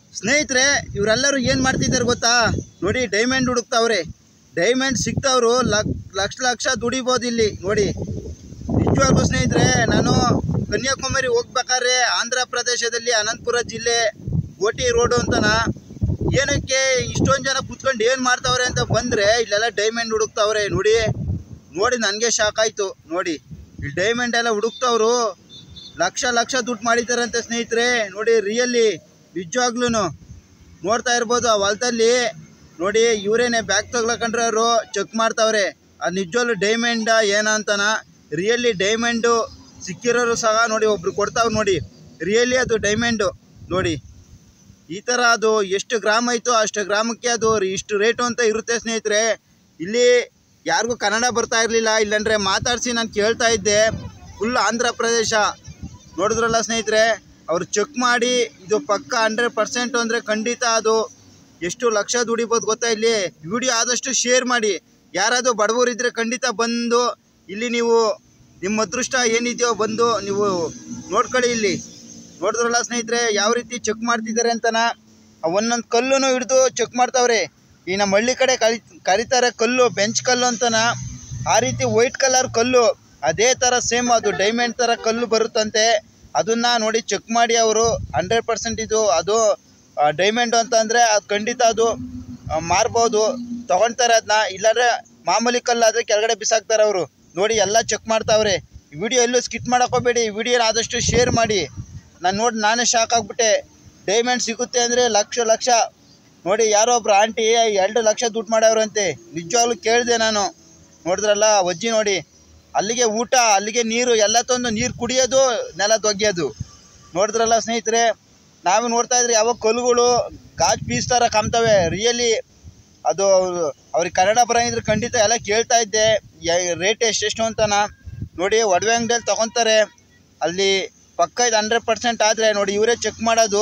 ಸ್ನೇಹಿತರೆ, ಇವರೆಲ್ಲರೂ ಏನು ಮಾಡ್ತಿದ್ದಾರೆ ಗೊತ್ತಾ? ನೋಡಿ, ಡೈಮಂಡ್ ಹುಡುಕ್ತಾವ್ರೆ. ಡೈಮಂಡ್ ಸಿಗ್ತಾವ್ರು ಲಕ್ಷ ದುಡಿಬೋದು ಇಲ್ಲಿ. ನೋಡಿ, ನಿಜವಾಗ್ಲೂ ಸ್ನೇಹಿತರೆ, ನಾನು ಕನ್ಯಾಕುಮಾರಿ ಹೋಗ್ಬೇಕಾದ್ರೆ ಆಂಧ್ರ ಪ್ರದೇಶದಲ್ಲಿ ಅನಂತಪುರ ಜಿಲ್ಲೆ ಗೋಟಿ ರೋಡು ಅಂತನ ಏನಕ್ಕೆ ಇಷ್ಟೊಂದು ಜನ ಕುತ್ಕೊಂಡು ಏನು ಮಾಡ್ತಾವ್ರೆ ಅಂತ ಬಂದರೆ ಇಲ್ಲೆಲ್ಲ ಡೈಮಂಡ್ ಹುಡುಕ್ತಾವ್ರೆ. ನೋಡಿ ನನಗೆ ಶಾಕ್ ಆಯಿತು. ನೋಡಿ, ಇಲ್ಲಿ ಡೈಮಂಡ್ ಎಲ್ಲ ಹುಡುಕ್ತಾವ್ರು ಲಕ್ಷ ದುಡ್ಡು ಮಾಡಿದ್ದಾರಂತೆ ಸ್ನೇಹಿತರೆ. ನೋಡಿ, ರಿಯಲಿ ನಿಜವಾಗ್ಲೂ ನೋಡ್ತಾ ಇರ್ಬೋದು. ಆ ಹೊಲದಲ್ಲಿ ನೋಡಿ, ಇವರೇನೆ ಬ್ಯಾಗ್ ತಗ್ಲಕೊಂಡ್ರೆ ಅವರು ಚೆಕ್ ಮಾಡ್ತಾವ್ರೆ. ಅದು ನಿಜವಾಗ್ಲೂ ಡೈಮಂಡ ಏನಂತಾನ. ರಿಯಲಿ ಡೈಮಂಡು ಸಿಕ್ಕಿರೋರು ಸಹ ನೋಡಿ ಒಬ್ರು ಕೊಡ್ತಾವ್ರು. ನೋಡಿ, ರಿಯಲಿ ಅದು ಡೈಮಂಡು. ನೋಡಿ, ಈ ಥರ ಅದು ಎಷ್ಟು ಗ್ರಾಮ್ ಆಯಿತು ಅಷ್ಟು ಗ್ರಾಮಕ್ಕೆ ಅದು ಇಷ್ಟು ರೇಟು ಅಂತ ಇರುತ್ತೆ ಸ್ನೇಹಿತರೆ. ಇಲ್ಲಿ ಯಾರಿಗೂ ಕನ್ನಡ ಬರ್ತಾ ಇರಲಿಲ್ಲ, ಇಲ್ಲಾಂದರೆ ಮಾತಾಡಿಸಿ ನಾನು ಕೇಳ್ತಾ ಇದ್ದೆ. ಫುಲ್ ಆಂಧ್ರ ಪ್ರದೇಶ ನೋಡಿದ್ರಲ್ಲ ಸ್ನೇಹಿತರೆ. ಅವ್ರು ಚೆಕ್ ಮಾಡಿ ಇದು ಪಕ್ಕ 100% ಅಂದರೆ ಖಂಡಿತ ಅದು ಎಷ್ಟು ಲಕ್ಷ ದುಡಿಬೋದು ಗೊತ್ತಾ. ಇಲ್ಲಿ ವಿಡಿಯೋ ಆದಷ್ಟು ಶೇರ್ ಮಾಡಿ. ಯಾರಾದರೂ ಬಡವರಿದ್ದರೆ ಖಂಡಿತ ಬಂದು ಇಲ್ಲಿ ನೀವು ನಿಮ್ಮ ಅದೃಷ್ಟ ಏನಿದೆಯೋ ಬಂದು ನೀವು ನೋಡ್ಕೊಳ್ಳಿ. ಇಲ್ಲಿ ನೋಡಿದ್ರಲ್ಲ ಸ್ನೇಹಿತರೆ ಯಾವ ರೀತಿ ಚೆಕ್ ಮಾಡ್ತಿದ್ದಾರೆ ಅಂತನ. ಒಂದೊಂದು ಕಲ್ಲೂ ಹಿಡಿದು ಚೆಕ್ ಮಾಡ್ತಾವ್ರೆ. ಈ ನಮ್ಮ ಹಳ್ಳಿ ಕಡೆ ಕರೀತಾರೆ ಕಲ್ಲು, ಬೆಂಚ್ ಕಲ್ಲು ಅಂತನ. ಆ ರೀತಿ ವೈಟ್ ಕಲರ್ ಕಲ್ಲು ಅದೇ ಥರ ಸೇಮ್ ಅದು ಡೈಮಂಡ್ ಥರ ಕಲ್ಲು ಬರುತ್ತಂತೆ. ಅದನ್ನು ನೋಡಿ ಚೆಕ್ ಮಾಡಿ ಅವರು 100% ಇದು ಅದು ಡೈಮಂಡು ಅಂತಂದರೆ ಅದು ಖಂಡಿತ ಅದು ಮಾರ್ಬೋದು, ತೊಗೊಳ್ತಾರೆ ಅದನ್ನ. ಇಲ್ಲಾಂದರೆ ಮಾಮೂಲಿ ಕಲ್ಲು ಆದರೆ ಕೆಳಗಡೆ ಬಿಸಾಕ್ತಾರೆ ಅವರು. ನೋಡಿ, ಎಲ್ಲ ಚೆಕ್ ಮಾಡ್ತಾವ್ರೆ. ವಿಡಿಯೋ ಎಲ್ಲೂ ಸ್ಕಿಪ್ ಮಾಡೋಕ್ಕೋಗ್ಬೇಡಿ. ವಿಡಿಯೋನ ಆದಷ್ಟು ಶೇರ್ ಮಾಡಿ. ನಾನೇ ಶಾಕ್ ಆಗಿಬಿಟ್ಟೆ. ಡೈಮಂಡ್ ಸಿಗುತ್ತೆ ಅಂದರೆ ಲಕ್ಷ. ನೋಡಿ, ಯಾರೋ ಒಬ್ರು ಆಂಟಿ 2 ಲಕ್ಷ ದುಡ್ಡು ಮಾಡ್ಯಾವ್ರಂತೆ. ನಿಜವಾಗ್ಲೂ ಕೇಳಿದೆ ನಾನು. ನೋಡಿದ್ರಲ್ಲ ಅಜ್ಜಿ. ನೋಡಿ, ಅಲ್ಲಿಗೆ ಊಟ, ಅಲ್ಲಿಗೆ ನೀರು ಎಲ್ಲ ತಂದು ನೀರು ಕುಡಿಯೋದು, ನೆಲ ದೊಗ್ಯೋದು. ನೋಡಿದ್ರಲ್ಲ ಸ್ನೇಹಿತರೆ, ನಾವು ನೋಡ್ತಾ ಇದ್ರೆ ಯಾವ ಕಲ್ಲುಗಳು ಗಾಜು ಪೀಸ್ ಥರ ಕಾಮ್ತವೆ. ರಿಯಲಿ ಅದು ಅವ್ರಿಗೆ ಕನ್ನಡ ಬರೋಂಗಿದ್ರೆ ಖಂಡಿತ ಎಲ್ಲ ಕೇಳ್ತಾ ಇದ್ದೆ ರೇಟ್ ಎಷ್ಟೆಷ್ಟು ಅಂತನ. ನೋಡಿ, ಒಡವೆ ಅಂಗಡಿಯಲ್ಲಿ ತೊಗೊತಾರೆ. ಅಲ್ಲಿ ಪಕ್ಕ ಇದು 100% ಆದರೆ ನೋಡಿ ಇವರೇ ಚೆಕ್ ಮಾಡೋದು.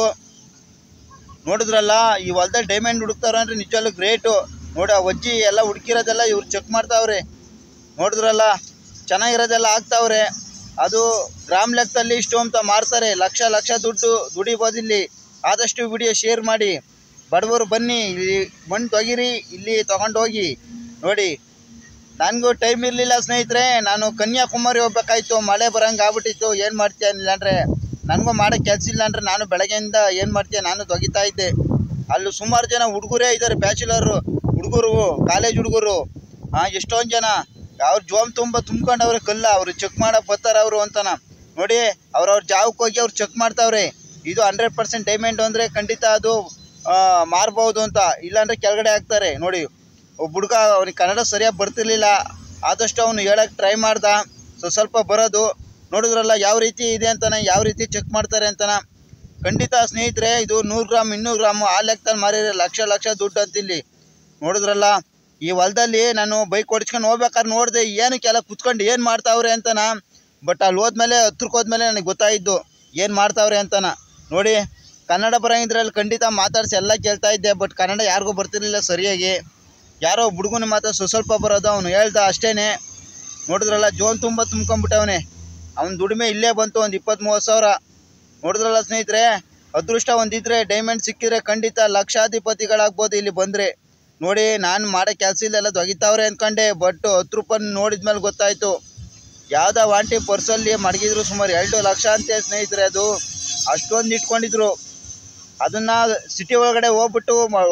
ನೋಡಿದ್ರಲ್ಲ, ಈ ಹೊಲದಲ್ಲಿ ಡೈಮಂಡ್ ಹುಡುಕ್ತಾವ್ರೆ ಅಂದರೆ ನಿಜವಾಗ್ಲೂ ಗ್ರೇಟು. ನೋಡಿ, ಆ ಅಜ್ಜಿ ಎಲ್ಲ ಹುಡುಕಿರೋದೆಲ್ಲ ಇವ್ರು ಚೆಕ್ ಮಾಡ್ತಾವ್ರೆ. ನೋಡಿದ್ರಲ್ಲ, ಚೆನ್ನಾಗಿರೋದೆಲ್ಲ ಆಗ್ತಾವ್ರೆ. ಅದು ಗ್ರಾಮ್ ಲೆಕ್ಕದಲ್ಲಿ ಇಷ್ಟು ಅಂತ ಮಾರ್ತಾರೆ. ಲಕ್ಷ ದುಡ್ಡು ದುಡಿಬೋದಿಲ್ಲಿ. ಆದಷ್ಟು ವಿಡಿಯೋ ಶೇರ್ ಮಾಡಿ. ಬಡವರು ಬನ್ನಿ, ಇಲ್ಲಿ ಮಣ್ಣು ತೊಗಿರಿ, ಇಲ್ಲಿ ತೊಗೊಂಡೋಗಿ. ನೋಡಿ, ನನಗೂ ಟೈಮ್ ಇರಲಿಲ್ಲ ಸ್ನೇಹಿತರೆ. ನಾನು ಕನ್ಯಾಕುಮಾರಿ ಹೋಗ್ಬೇಕಾಯ್ತು. ಮಳೆ ಬರೋಂಗೆ ಆಗ್ಬಿಟ್ಟಿತ್ತು. ಏನು ಮಾಡ್ತೀಯ ಇಲ್ಲಾಂದರೆ ನನಗೂ ಮಾಡೋಕ್ಕೆ ಕೆಲಸ ಇಲ್ಲ ಅಂದರೆ ನಾನು ಬೆಳಗ್ಗೆಯಿಂದ ಏನು ಮಾಡ್ತೀಯ ನಾನು ತೊಗಿತಾ ಇದ್ದೆ. ಅಲ್ಲಿ ಸುಮಾರು ಜನ ಹುಡುಗರೇ ಇದ್ದಾರೆ, ಬ್ಯಾಚುಲರು ಹುಡುಗರು, ಕಾಲೇಜ್ ಹುಡುಗರು. ಎಷ್ಟೊಂದು ಜನ ಅವ್ರ ಜೋಮ್ ತುಂಬ್ಕೊಂಡವ್ರೆ ಕಲ್ಲ. ಅವರು ಚೆಕ್ ಮಾಡೋಕೆ ಬರ್ತಾರೆ ಅವರು ಅಂತನ. ನೋಡಿ, ಅವ್ರವ್ರ ಜಾಗಕ್ಕೆ ಹೋಗಿ ಅವ್ರು ಚೆಕ್ ಮಾಡ್ತಾವ್ರೆ. ಇದು 100% ಡೈಮಂಡ್ ಅಂದರೆ ಖಂಡಿತ ಅದು ಮಾರ್ಬೋದು ಅಂತ. ಇಲ್ಲಾಂದರೆ ಕೆಳಗಡೆ ಹಾಕ್ತಾರೆ. ನೋಡಿ, ಒಬ್ಬ ಹುಡುಗ ಅವ್ನಿಗೆ ಕನ್ನಡ ಸರಿಯಾಗಿ ಬರ್ತಿರ್ಲಿಲ್ಲ. ಆದಷ್ಟು ಅವನು ಹೇಳೋಕ್ಕೆ ಟ್ರೈ ಮಾಡ್ದ, ಸ್ವಲ್ಪ ಬರೋದು. ನೋಡಿದ್ರಲ್ಲ ಯಾವ ರೀತಿ ಇದೆ ಅಂತನ, ಯಾವ ರೀತಿ ಚೆಕ್ ಮಾಡ್ತಾರೆ ಅಂತನ. ಖಂಡಿತ ಸ್ನೇಹಿತರೆ, ಇದು 100 ಗ್ರಾಮ್ 200 ಗ್ರಾಮು ಆ ಲೆಕ್ಕದಲ್ಲಿ ಮಾರಿದ್ರೆ ಲಕ್ಷ ದುಡ್ಡು ಅಂತಿಲ್ಲಿ. ನೋಡಿದ್ರಲ್ಲ, ಈ ಹೊಲದಲ್ಲಿ ನಾನು ಬೈಕ್ ಓಡಿಸ್ಕೊಂಡು ಹೋಗ್ಬೇಕಾದ್ರೆ ನೋಡಿದೆ ಏನಕ್ಕೆಲ್ಲ ಕುತ್ಕೊಂಡು ಏನು ಮಾಡ್ತಾವ್ರೆ ಅಂತನ. ಬಟ್ ಅಲ್ಲಿ ಹೋದ್ಮೇಲೆ ಹತ್ರಕ್ಕೆ ಹೋದ್ಮೇಲೆ ನನಗೆ ಗೊತ್ತಾಯಿದ್ದು ಏನು ಮಾಡ್ತಾವ್ರೆ ಅಂತನ. ನೋಡಿ, ಕನ್ನಡ ಬರೋಂಗಿದ್ರಲ್ಲಿ ಖಂಡಿತ ಮಾತಾಡಿಸಿ ಎಲ್ಲ ಕೇಳ್ತಾ ಇದ್ದೆ. ಬಟ್ ಕನ್ನಡ ಯಾರಿಗೂ ಬರ್ತಿರ್ಲಿಲ್ಲ ಸರಿಯಾಗಿ. ಯಾರೋ ಹುಡುಗನ ಮಾತ್ರ ಸ್ವಲ್ಪ ಬರೋದು, ಅವನು ಹೇಳ್ದ ಅಷ್ಟೇ. ನೋಡಿದ್ರಲ್ಲ, ಜೋನ್ ತುಂಬ್ಕೊಂಬಿಟ್ಟವನೆ. ಅವನ ದುಡಿಮೆ ಇಲ್ಲೇ ಬಂತು, ಒಂದು 20-30 ಸಾವಿರ. ನೋಡಿದ್ರಲ್ಲ ಸ್ನೇಹಿತರೆ, ಅದೃಷ್ಟ ಒಂದಿದ್ರೆ ಡೈಮಂಡ್ ಸಿಕ್ಕಿದ್ರೆ ಖಂಡಿತ ಲಕ್ಷಾಧಿಪತಿಗಳಾಗ್ಬೋದು ಇಲ್ಲಿ ಬಂದರೆ. ನೋಡಿ, ನಾನು ಮಾಡೋ ಕೆಲಸ ಇಲ್ಲೆಲ್ಲ ದೊಗಿತಾವ್ರೆ ಅಂದ್ಕೊಂಡೆ. ಬಟ್ 10 ರೂಪಾಯಿ ನೋಡಿದ್ಮೇಲೆ ಗೊತ್ತಾಯಿತು. ಯಾವುದೋ ವಾಂಟಿ ಪರ್ಸಲ್ಲಿ ಮಡಗಿದ್ರು ಸುಮಾರು 2 ಲಕ್ಷ ಅಂತೆ ಸ್ನೇಹಿತರೆ. ಅದು ಅಷ್ಟೊಂದು ಇಟ್ಕೊಂಡಿದ್ರು. ಅದನ್ನು ಸಿಟಿ ಒಳಗಡೆ ಹೋಗ್ಬಿಟ್ಟು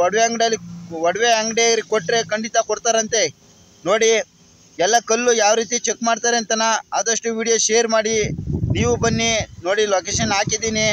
ಒಡವೆ ಅಂಗಡಿಯಲ್ಲಿ ಕೊಟ್ಟರೆ ಖಂಡಿತ ಕೊಡ್ತಾರಂತೆ. ನೋಡಿ, ಎಲ್ಲ ಕಲ್ಲು ಯಾವ ರೀತಿ ಚೆಕ್ ಮಾಡ್ತಾರೆ ಅಂತನ. ಆದಷ್ಟು ವಿಡಿಯೋ ಶೇರ್ ಮಾಡಿ. ನೀವು ಬನ್ನಿ. ನೋಡಿ, ಲೊಕೇಶನ್ ಹಾಕಿದ್ದೀನಿ.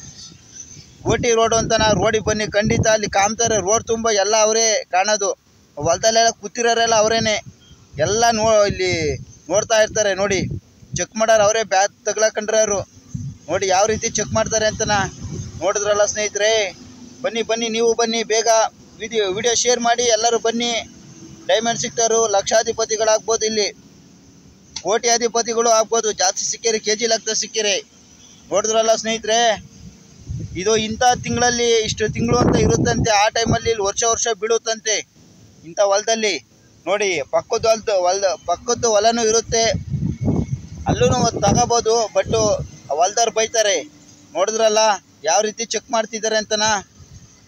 ಗೋಟಿ ರೋಡು ಅಂತನ. ರೋಡಿಗೆ ಬನ್ನಿ, ಖಂಡಿತ ಅಲ್ಲಿ ಕಾಮ್ತಾರೆ. ರೋಡ್ ತುಂಬ ಎಲ್ಲ ಅವರೇ ಕಾಣೋದು. ಹೊಲದಲ್ಲೆಲ್ಲ ಕೂತಿರೋರೆಲ್ಲ ಅವರೇನೆ. ಎಲ್ಲ ಇಲ್ಲಿ ನೋಡ್ತಾ ಇರ್ತಾರೆ. ನೋಡಿ, ಚೆಕ್ ಮಾಡೋರು ಅವರೇ, ಬ್ಯಾಗ್ ತಗ್ಲಾಕೊಂಡ್ರೆ ಅವರು. ನೋಡಿ ಯಾವ ರೀತಿ ಚೆಕ್ ಮಾಡ್ತಾರೆ ಅಂತನ. ನೋಡಿದ್ರಲ್ಲ ಸ್ನೇಹಿತರೆ, ಬನ್ನಿ ನೀವು ಬನ್ನಿ. ಬೇಗ ವಿಡಿಯೋ ಶೇರ್ ಮಾಡಿ. ಎಲ್ಲರೂ ಬನ್ನಿ. ಡೈಮಂಡ್ ಸಿಗ್ತಾರು, ಲಕ್ಷಾಧಿಪತಿಗಳಾಗ್ಬೋದು ಇಲ್ಲಿ. ಕೋಟ್ಯಾಧಿಪತಿಗಳು ಆಗ್ಬೋದು. ಜಾಸ್ತಿ ಸಿಕ್ಕಿರಿ, KG ಲೆಕ್ಕ ಸಿಕ್ಕಿರಿ. ನೋಡಿದ್ರಲ್ಲ ಸ್ನೇಹಿತರೆ, ಇದು ಇಂಥ ತಿಂಗಳಲ್ಲಿ ಇಷ್ಟು ತಿಂಗಳು ಅಂತ ಇರುತ್ತಂತೆ. ಆ ಟೈಮಲ್ಲಿ ಇಲ್ಲಿ ವರ್ಷ ಬೀಳುತ್ತಂತೆ ಇಂಥ ಹೊಲದಲ್ಲಿ. ನೋಡಿ, ಪಕ್ಕದ ಹೊಲನೂ ಇರುತ್ತೆ, ಅಲ್ಲೂ ತಗೋಬೋದು. ಬಟ್ಟು ಹೊಲ್ದವ್ರು ಬೈತಾರೆ. ನೋಡಿದ್ರಲ್ಲ ಯಾವ ರೀತಿ ಚೆಕ್ ಮಾಡ್ತಿದ್ದಾರೆ ಅಂತನ.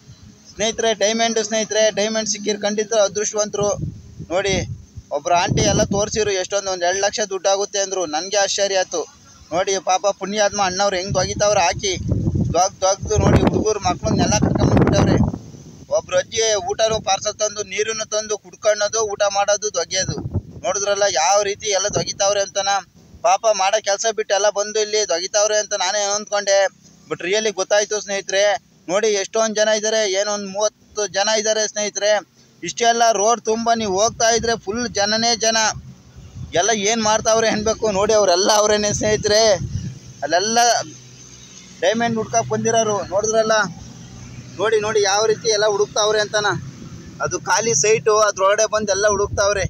ಸ್ನೇಹಿತರೆ ಡೈಮಂಡ್ ಸಿಕ್ಕಿರ್ ಖಂಡಿತ ಅದೃಷ್ಟವಂತರು. ನೋಡಿ ಒಬ್ರು ಆಂಟಿ ಎಲ್ಲ ತೋರಿಸಿರು ಎಷ್ಟೊಂದು 1-2 ಲಕ್ಷ ದುಡ್ಡಾಗುತ್ತೆ ಅಂದರು. ನನಗೆ ಆಶ್ಚರ್ಯ ಆಯ್ತು. ನೋಡಿ ಪಾಪ ಪುಣ್ಯಾತ್ಮ ಅಣ್ಣವ್ರು ಹೆಂಗೆ ದೊಗಿತಾವ್ರೆ ಹಾಕಿ ದೊಗ್ದು ನೋಡಿ ಹುಡುಗರು ಮಕ್ಳನ್ನೆಲ್ಲ ಕರ್ಕೊಂಡ್ಬಿಟ್ಟವ್ರೆ. ಒಬ್ರು ಅಜ್ಜಿ ಊಟನೂ ಪಾರ್ಸಲ್ ತಂದು ನೀರನ್ನು ತಂದು ಕುಡ್ಕೊಳ್ಳೋದು ಊಟ ಮಾಡೋದು ದೊಗೆಯೋದು. ನೋಡಿದ್ರಲ್ಲ ಯಾವ ರೀತಿ ಎಲ್ಲ ದೊಗಿತಾವ್ರೆ ಅಂತನ. ಪಾಪ ಮಾಡೋ ಕೆಲಸ ಬಿಟ್ಟು ಎಲ್ಲ ಬಂದು ಇಲ್ಲಿ ದೊಗಿತಾವ್ರೆ ಅಂತ ನಾನೇ ಅಂದ್ಕೊಂಡೆ. ಬಟ್ ರಿಯಲಿ ಗೊತ್ತಾಯಿತು ಸ್ನೇಹಿತರೆ. ನೋಡಿ ಎಷ್ಟೊಂದು ಜನ ಇದ್ದಾರೆ, ಏನೊಂದು 30 ಜನ ಇದ್ದಾರೆ ಸ್ನೇಹಿತರೆ. ಇಷ್ಟೆಲ್ಲ ರೋಡ್ ತುಂಬ ನೀವು ಹೋಗ್ತಾ ಇದ್ರೆ ಫುಲ್ ಜನನೇ ಜನ. ಎಲ್ಲ ಏನು ಮಾಡ್ತಾವ್ರೆ ಅನ್ಬೇಕು. ನೋಡಿ ಅವರೆಲ್ಲ ಅವರೇನೆ ಸ್ನೇಹಿತರೆ. ಅಲ್ಲೆಲ್ಲ ಡೈಮಂಡ್ ಹುಡ್ಕಕ್ಕೆ ಬಂದಿರೋರು ನೋಡಿದ್ರಲ್ಲ. ನೋಡಿ ಯಾವ ರೀತಿ ಎಲ್ಲ ಹುಡುಕ್ತಾವ್ರೆ ಅಂತನ. ಅದು ಖಾಲಿ ಸೈಟು, ಅದ್ರೊಳಗಡೆ ಬಂದು ಎಲ್ಲ ಹುಡುಕ್ತಾವ್ರೆ.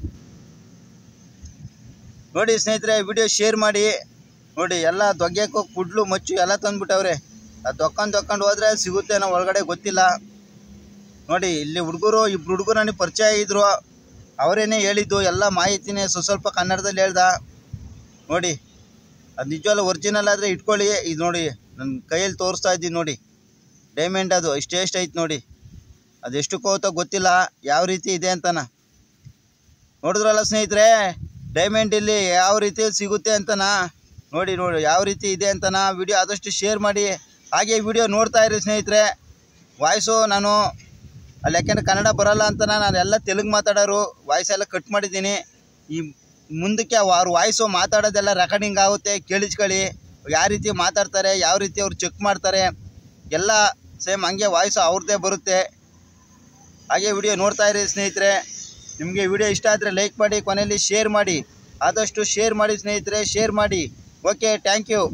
ನೋಡಿ ಸ್ನೇಹಿತರೆ, ವಿಡಿಯೋ ಶೇರ್ ಮಾಡಿ. ನೋಡಿ ಎಲ್ಲ ದೊಗ್ಗಕ್ಕೂ ಕುಡ್ಲು ಮಚ್ಚು ಎಲ್ಲ ತಂದುಬಿಟ್ಟವ್ರೆ. ಅದು ದೊಕ್ಕೊಂಡು ಹೋದರೆ ಸಿಗುತ್ತೇನೋ ಒಳಗಡೆ ಗೊತ್ತಿಲ್ಲ. ನೋಡಿ ಇಲ್ಲಿ ಹುಡುಗರು ಇಬ್ಬರು ಹುಡುಗರು ನನಗೆ ಪರಿಚಯ ಇದ್ದರು. ಅವರೇನೇ ಹೇಳಿದ್ದು ಎಲ್ಲ ಮಾಹಿತಿನೇ ಸ್ವಲ್ಪ ಕನ್ನಡದಲ್ಲಿ ಹೇಳ್ದ. ನೋಡಿ ಅದು ನಿಜವಲ್ಲ ಒರಿಜಿನಲ್ ಆದರೆ ಇಟ್ಕೊಳ್ಳಿ. ಇದು ನೋಡಿ ನನ್ನ ಕೈಯಲ್ಲಿ ತೋರಿಸ್ತಾ ಇದ್ದೀನಿ ನೋಡಿ ಡೈಮಂಡ್. ಅದು ಇಷ್ಟೆಷ್ಟು ಐತೆ ನೋಡಿ. ಅದೆಷ್ಟಕ್ಕೆ ಹೋಗುತ್ತೋ ಗೊತ್ತಿಲ್ಲ, ಯಾವ ರೀತಿ ಇದೆ ಅಂತನ. ನೋಡಿದ್ರಲ್ಲ ಸ್ನೇಹಿತರೆ, ಡೈಮಂಡ್ ಇಲ್ಲಿ ಯಾವ ರೀತಿ ಸಿಗುತ್ತೆ ಅಂತನ. ನೋಡಿ ಯಾವ ರೀತಿ ಇದೆ ಅಂತನ. ವಿಡಿಯೋ ಆದಷ್ಟು ಶೇರ್ ಮಾಡಿ. ಹಾಗೆ ವಿಡಿಯೋ ನೋಡ್ತಾ ಇರಿ ಸ್ನೇಹಿತರೆ. ವಾಯ್ಸು ನಾನು ಅಲ್ಲಿ ಯಾಕೆಂದರೆ ಕನ್ನಡ ಬರೋಲ್ಲ ಅಂತನ ನಾನು ಎಲ್ಲ ತೆಲುಗು ಮಾತಾಡೋರು ವಾಯ್ಸ್ ಎಲ್ಲ ಕಟ್ ಮಾಡಿದ್ದೀನಿ. ಈ ಮುಂದಕ್ಕೆ ಅವ್ರ ವಾಯ್ಸು ಮಾತಾಡೋದೆಲ್ಲ ರೆಕಾರ್ಡಿಂಗ್ ಆಗುತ್ತೆ, ಕೇಳಿಸ್ಕೊಳ್ಳಿ. ಯಾವ ರೀತಿ ಮಾತಾಡ್ತಾರೆ, ಯಾವ ರೀತಿ ಅವ್ರು ಚೆಕ್ ಮಾಡ್ತಾರೆ ಎಲ್ಲ ಸೇಮ್ ಹಂಗೆ ವಾಯ್ಸು ಅವ್ರದ್ದೇ ಬರುತ್ತೆ. ಹಾಗೆ ವಿಡಿಯೋ ನೋಡ್ತಾ ಇರಿ ಸ್ನೇಹಿತರೆ. ನಿಮಗೆ ವಿಡಿಯೋ ಇಷ್ಟ ಆದರೆ ಲೈಕ್ ಮಾಡಿ, ಕೊನೆಯಲ್ಲಿ ಶೇರ್ ಮಾಡಿ. ಆದಷ್ಟು ಶೇರ್ ಮಾಡಿ ಸ್ನೇಹಿತರೆ, ಶೇರ್ ಮಾಡಿ. Okay, thank you.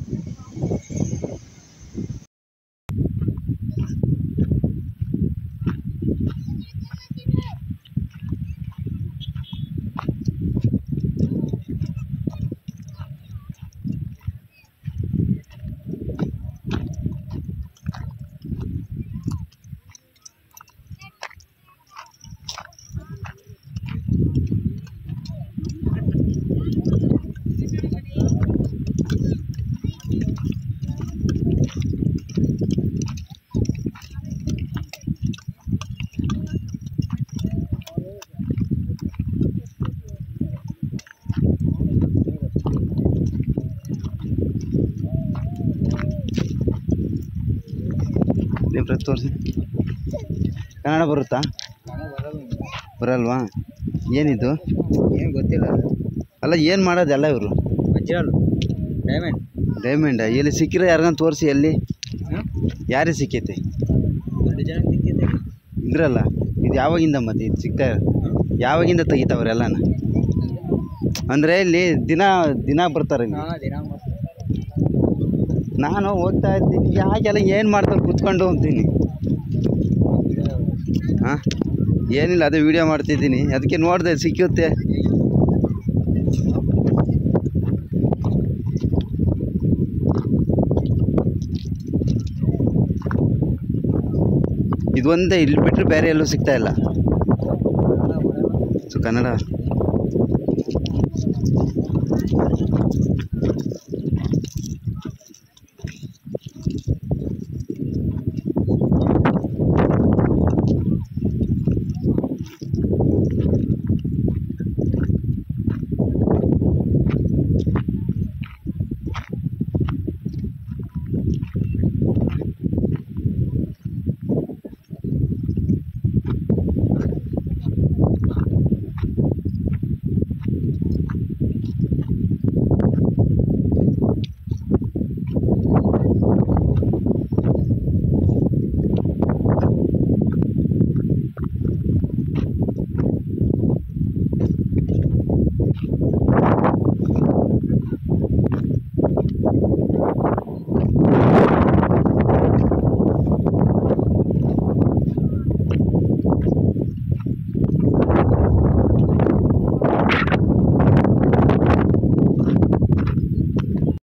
ತೋರಿಸಿ. ಕನ್ನಡ ಬರುತ್ತಾ? ಬರಲ್ವಾ? ಏನಿದು? ಏನು ಗೊತ್ತಿಲ್ಲ. ಅಲ್ಲ ಏನು ಮಾಡೋದೆಲ್ಲ ಇವರು? ಡೈಮಂಡ ಎಲ್ಲಿ ಸಿಕ್ಕಿರೋ ಯಾರಿಗಾನ ತೋರಿಸಿ. ಎಲ್ಲಿ ಯಾರಿಗೆ ಸಿಕ್ಕೈತೆ? ಇದ್ರಲ್ಲ ಇದು ಯಾವಾಗಿಂದ ಮತ್ತೆ ಇದು ಸಿಗ್ತಾ ಯಾವಾಗಿಂದ ತೆಗಿತಾವ್ರೆಲ್ಲನ? ಅಂದರೆ ಇಲ್ಲಿ ದಿನ ಬರ್ತಾರೆ. ನಾನು ಹೋಗ್ತಾ ಇದ್ದೀನಿ, ಯಾಕೆಲ್ಲ ಏನು ಮಾಡ್ತಾರೆ ಕೂತ್ಕೊಂಡು ಅಂತೀನಿ. ಹಾಂ ಏನಿಲ್ಲ, ಅದೇ ವೀಡಿಯೋ ಮಾಡ್ತಿದ್ದೀನಿ, ಅದಕ್ಕೆ ನೋಡಿದೆ ಸಿಕ್ಕುತ್ತೆ. ಇದೊಂದೇ, ಇಲ್ಲಿ ಬಿಟ್ಟರೆ ಬೇರೆ ಎಲ್ಲೂ ಸಿಗ್ತಾ ಇಲ್ಲ. ಸೊ ಕನ್ನಡ